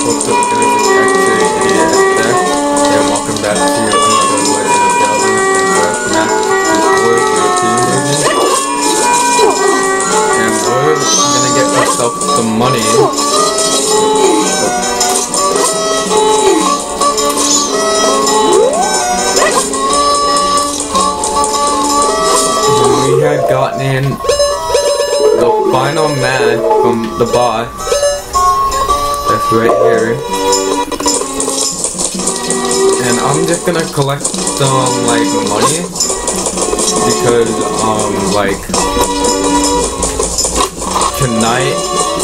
What's up guys, it's actually Idiot there, and welcome back to another Legend of Zelda and Map before your team version. And we're gonna get ourselves some money. We had gotten in the final man from the boss. That's right here. And I'm just gonna collect some like money because like tonight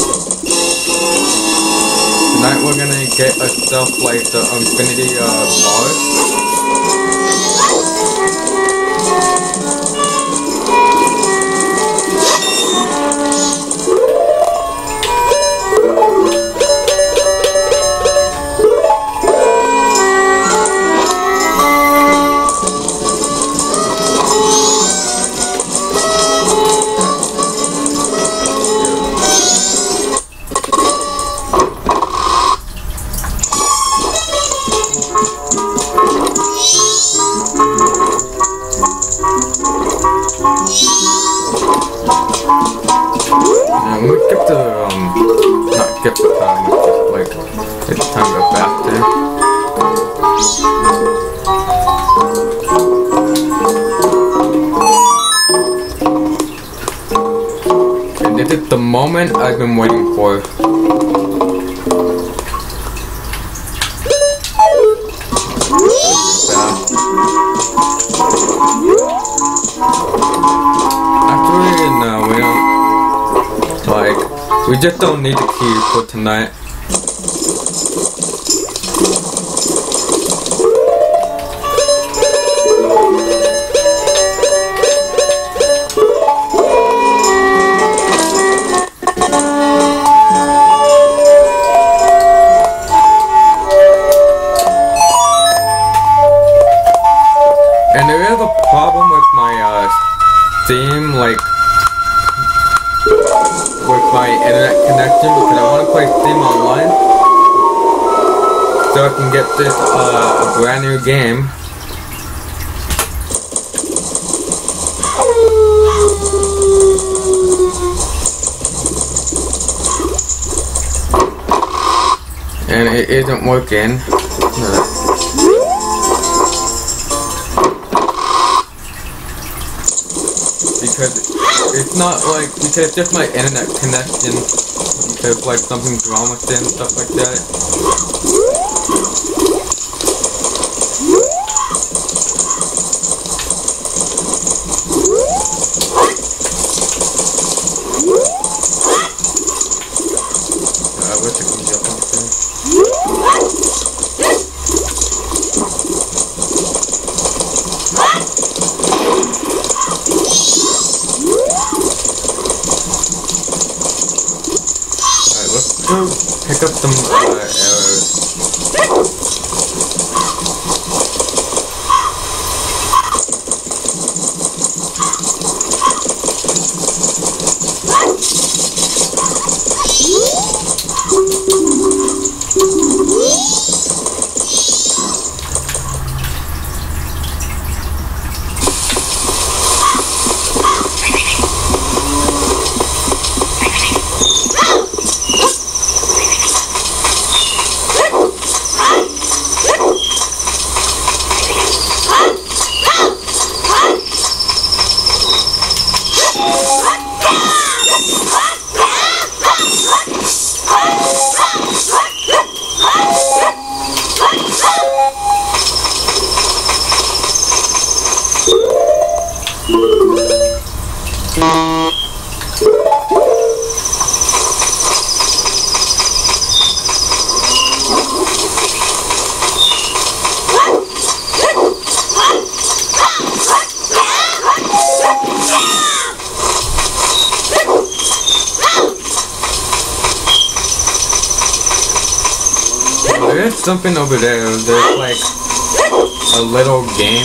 we're gonna get ourselves like the infinity bars. And we get to, not get the time, it's just like, it's time to go back there. And this is the moment I've been waiting for. Actually, no, we don't. Like, we just don't need the key for tonight. And there is a problem with my Steam, like with my internet connection, because I want to play Steam online so I can get this a brand new game. And it isn't working. Because it's not like, because it's just my internet connection, because like something's wrong with it and stuff like that. I wish I could jump up there. Let's go pick up some arrows. There's something over there. There's like a little game.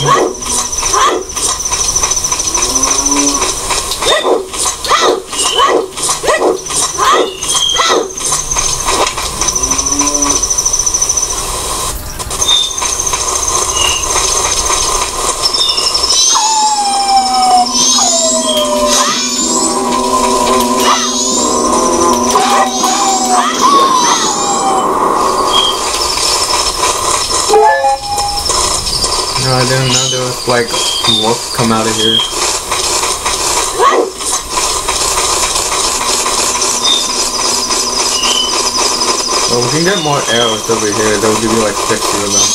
I didn't know there was like wolf come out of here. Well, we can get more arrows over here. They'll give you like 60 of them.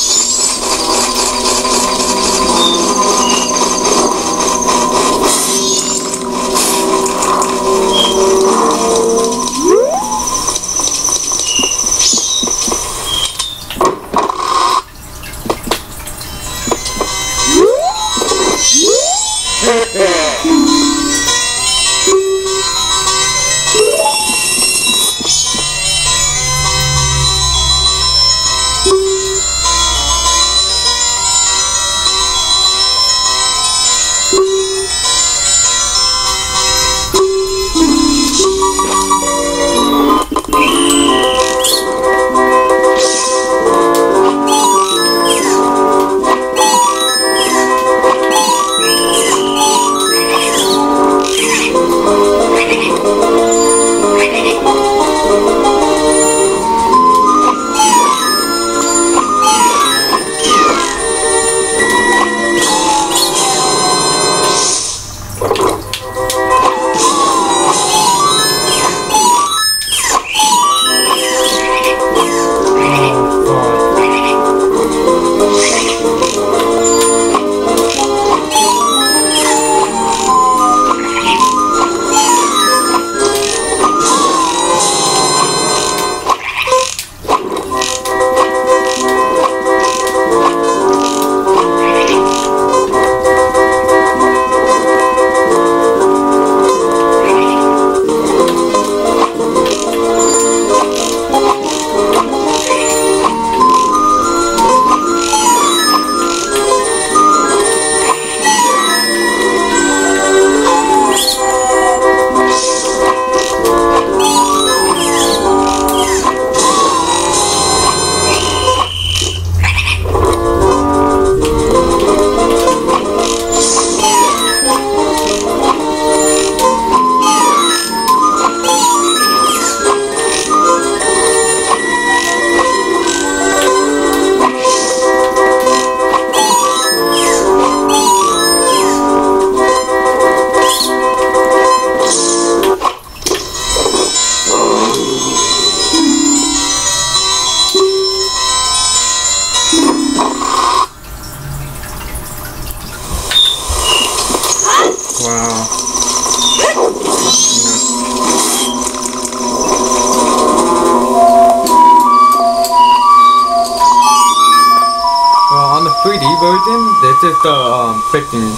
This is the fishing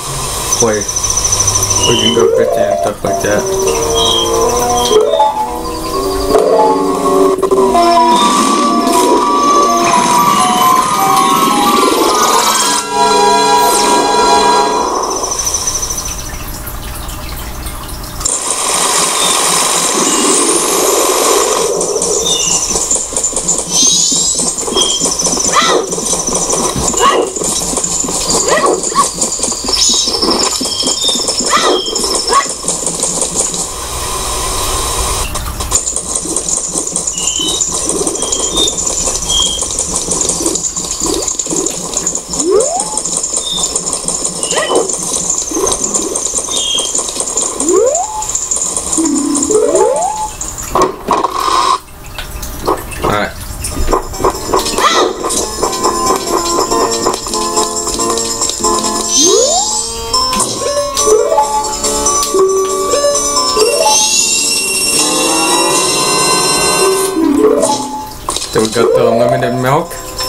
place where you can go fishing and stuff like that. So we got the unlimited milk.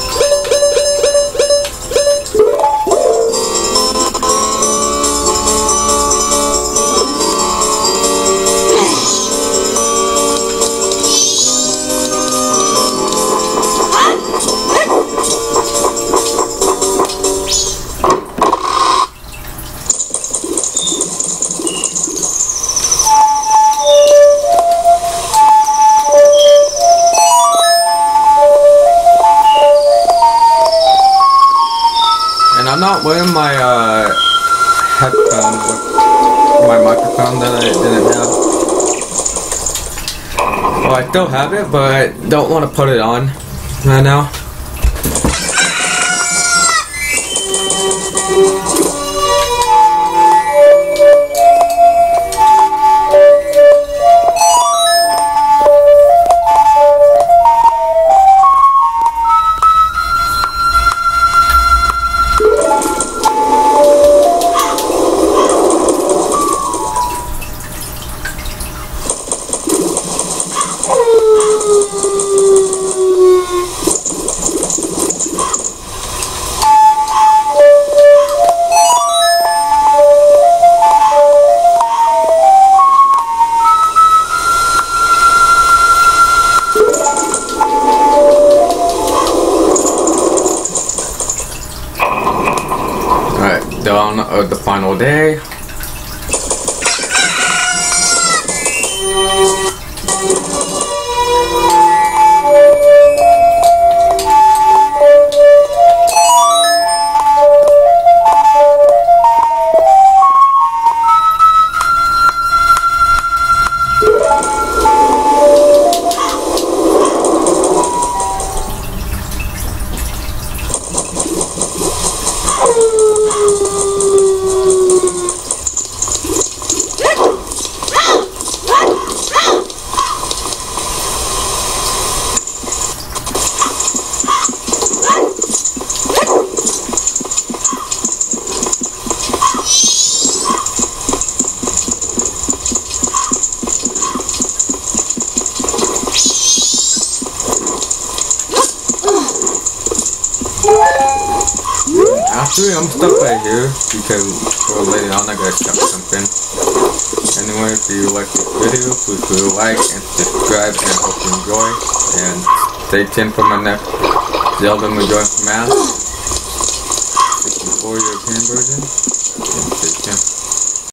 I'm not wearing my headphones with my microphone that I didn't have. Well, I still have it, but I don't want to put it on right now. Dawn of the final day. Actually, I'm stuck right here because later on I gotta check something. Anyway, if you like this video, please do like and subscribe, and I hope you enjoy. And stay tuned for my next Zelda Majora Mask 64 European version. And stay tuned.